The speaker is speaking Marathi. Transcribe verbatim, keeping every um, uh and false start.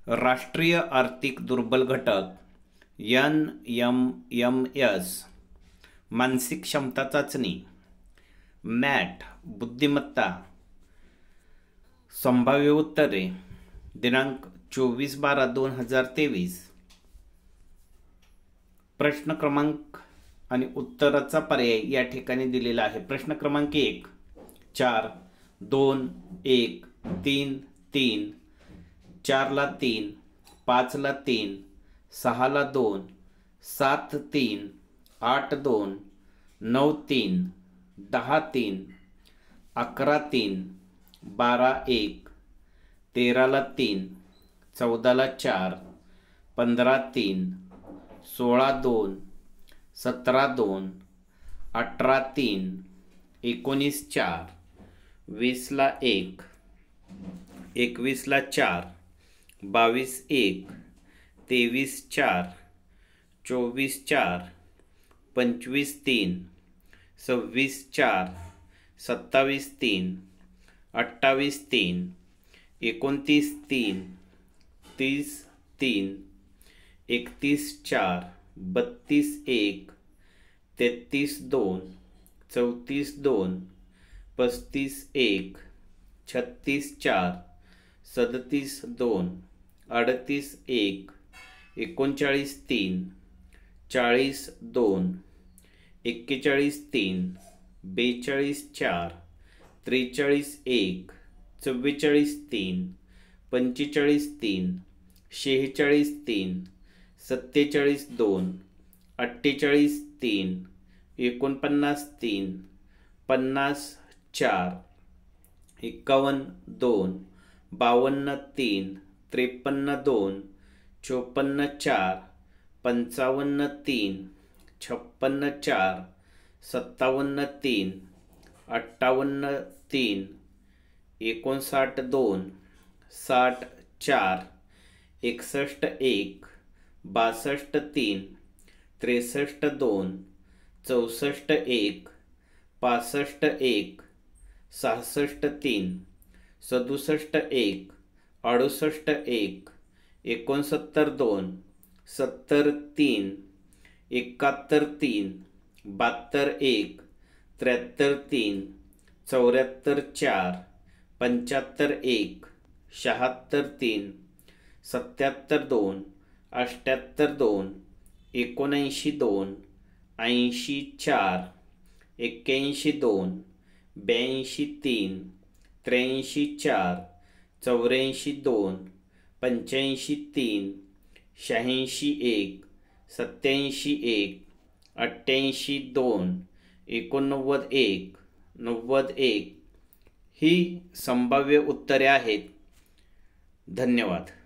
राष्ट्रीय आर्थिक दुर्बल घटक एन एम एम एस, मानसिक क्षमता चाचणी, मॅट, बुद्धिमत्ता, संभाव्य उत्तरे, दिनांक चोवीस बारा दोन हजार तेवीस. प्रश्न क्रमांक आणि उत्तराचा पर्याय या ठिकाणी दिलेला आहे. प्रश्न क्रमांक एक, चार, दोन, एक, तीन, तीन, चारला तीन, पाचला तीन, सहाला दोन, सात तीन, आठ दोन, नऊ तीन, दहा तीन, अकरा तीन, बारा एक, तेराला तीन, चौदाला चार, पंधरा तीन, सोळा दोन, सतरा दोन, अठरा तीन, एकोणीस चार, वीसला एक, एकवीसला चार, बावीस एक, तेवीस चार, चोवीस चार, पंचवीस तीन, सव्वीस चार, सत्तावीस तीन, अठ्ठावीस तीन, एकोणतीस तीन, तीस तीन, एकतीस चार, बत्तीस एक, तेहतीस दोन, चौतीस दोन, पस्तीस एक, छत्तीस चार, सदतीस दोन, अडतीस एक, एकोणचाळीस तीन, चाळीस दोन, एक्केचाळीस तीन, बेचाळीस चार, त्रेचाळीस एक, चव्वेचाळीस तीन, पंचेचाळीस तीन, शेहेचाळीस तीन, सत्तेचाळीस दोन, अठ्ठेचाळीस तीन, एकोणपन्नास तीन, पन्नास चार, एकावन्न दोन, बावन्न तीन, त्रेपन्न दोन, चोपन्न चार, पंचावन्न तीन, छप्पन्न चार, सत्तावन्न तीन, अठ्ठावन्न तीन, एकोणसाठ दोन, साठ चार, एकसष्ट एक, बासष्ट तीन, त्रेसष्ट दोन, चौसष्ट एक, पासष्ट एक, सहासष्ट तीन, सदुसष्ट एक, अडुसष्ट एक, एकोणसत्तर दोन, सत्तर तीन, एकाहत्तर तीन, बहात्तर एक, त्र्याहत्तर तीन, चौऱ्याहत्तर चार, पंच्याहत्तर एक, शहात्तर तीन, सत्याहत्तर दोन, अठ्ठ्याहत्तर दोन, एकोणऐंशी दोन, ऐंशी चार, एक्क्याऐंशी दोन, ब्याऐंशी तीन, त्र्याऐंशी चार, चौऱ्याऐंशी दोन, पंच्याऐंशी तीन, शहाऐंशी एक, सत्याऐंशी एक, अठ्ठ्याऐंशी दोन, एकोणनव्वद एक, नव्वद एक ही संभाव्य उत्तरे आहेत. धन्यवाद.